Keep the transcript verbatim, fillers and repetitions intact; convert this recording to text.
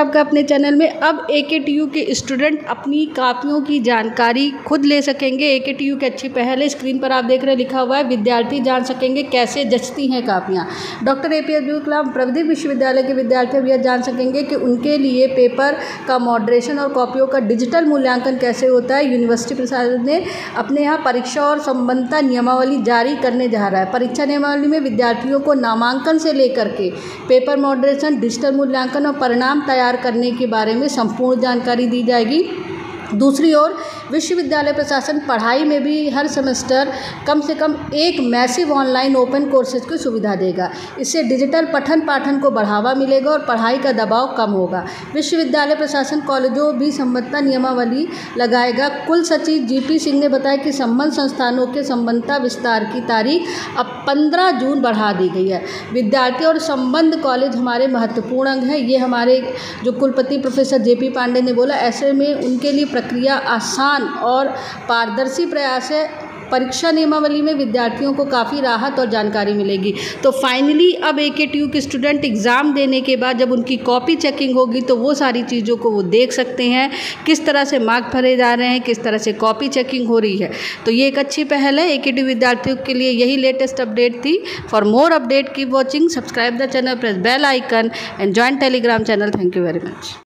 आपका अपने चैनल में। अब ए के टी यू के स्टूडेंट अपनी कापियों की जानकारी खुद ले सकेंगे। ए के टी यू की अच्छी पहल है। स्क्रीन पर आप देख रहे हैं लिखा हुआ है विद्यार्थी जान सकेंगे कैसे जचती हैं कापियाँ। Doctor A P J Abdul Kalam प्रविधिक विश्वविद्यालय के विद्यार्थी अब यह जान सकेंगे कि उनके लिए पेपर का मॉडरेशन और कॉपियों का डिजिटल मूल्यांकन कैसे होता है। यूनिवर्सिटी प्रशासन ने अपने यहाँ परीक्षा और संबंधित नियमावली जारी करने जा रहा है। परीक्षा नियमावली में विद्यार्थियों को नामांकन से लेकर के पेपर मॉडरेशन, डिजिटल मूल्यांकन और परिणाम तैयार करने के बारे में संपूर्ण जानकारी दी जाएगी। दूसरी ओर विश्वविद्यालय प्रशासन पढ़ाई में भी हर सेमेस्टर कम से कम एक मैसिव ऑनलाइन ओपन कोर्सेज की सुविधा देगा। इससे डिजिटल पठन पाठन को बढ़ावा मिलेगा और पढ़ाई का दबाव कम होगा। विश्वविद्यालय प्रशासन कॉलेजों भी संबद्धता नियमावली लगाएगा। कुल सचिव जी पी सिंह ने बताया कि संबद्ध संस्थानों के संबद्धता विस्तार की तारीख अब पंद्रह जून बढ़ा दी गई है। विद्यार्थी और संबद्ध कॉलेज हमारे महत्वपूर्ण अंग हैं। ये हमारे जो कुलपति प्रोफेसर जे पी पांडे ने बोला। ऐसे में उनके लिए प्रक्रिया आसान और पारदर्शी प्रयास है। परीक्षा नियमावली में विद्यार्थियों को काफ़ी राहत और जानकारी मिलेगी। तो फाइनली अब ए के टी यू के स्टूडेंट एग्ज़ाम देने के बाद जब उनकी कॉपी चेकिंग होगी तो वो सारी चीज़ों को वो देख सकते हैं, किस तरह से मार्क भरे जा रहे हैं, किस तरह से कॉपी चेकिंग हो रही है। तो ये एक अच्छी पहल है। ए के टी यू विद्यार्थियों के लिए यही लेटेस्ट अपडेट थी। For more update keep watching, subscribe the channel, press bell icon and join Telegram channel. Thank you very much.